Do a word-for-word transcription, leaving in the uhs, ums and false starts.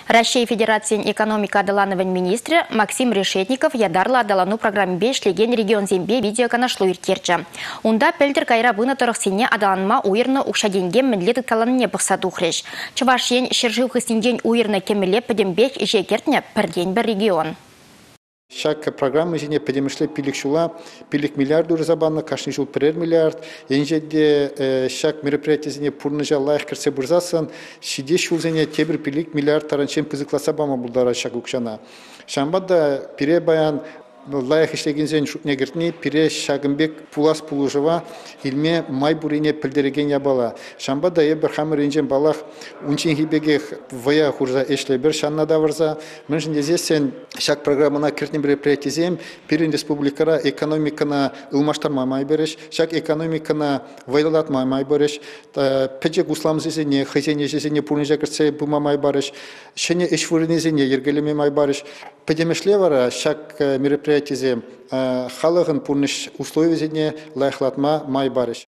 Россия Федерациян экономика адалановын министрі Максим Решетников ядарлы адалану программбе шлеген регион зембе видеоканашлу иртерчі. Унда пелдер кайра вына тұрықсене адаланма уйырны ұқшаденге мінлеті таланне бұқса тухреш. Чывашен шержил хыстинден уйырны кемеле пөдембек жекертне пірден бір регион. Шак программы жіне педемішлі пилік шула, пилік миллиард урзабанны, кашны жыл пірер миллиард. Енжеде шак мероприятие зіне пурны жаллайық кірсе бұрзасын, шиде шул зіне тебір пилік миллиард таранчен пызыкласа бама бұлдара шак ұқшана. Шамбада пире баян лайық ішлеген зен шутнегіртіне пире шагымбек пулас пулужыва илме май бурине пілдереген ябала. Шамбада ебір хамыр инжен балақ унчин хибеге вая хурза эшле бір шанна давырза. Міншінде зесен шак программына кіртін мероприятие зем пирин республикара экономикана ылмаштарма май береш, шак экономикана вайлалатма май береш, педжек услам зезене, хазене зезене пурнежа кіртсе бұма май бареш, шене эшвуріне зене ергелеме май бареш. Педемешле вара шак мероприятие халығын пурныш условия зене лайықлатма май бареш.